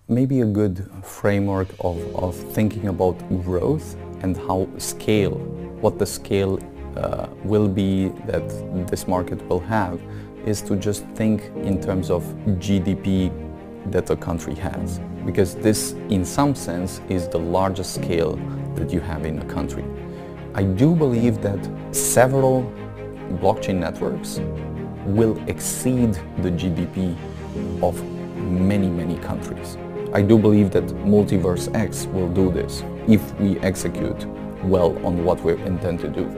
maybe a good framework of thinking about growth and how what the scale will be that this market will have is to just think in terms of GDP that a country has, because this in some sense is the largest scale that you have in a country. I do believe that several blockchain networks will exceed the GDP of many countries. I do believe that Multiversx will do this if we execute well on what we intend to do.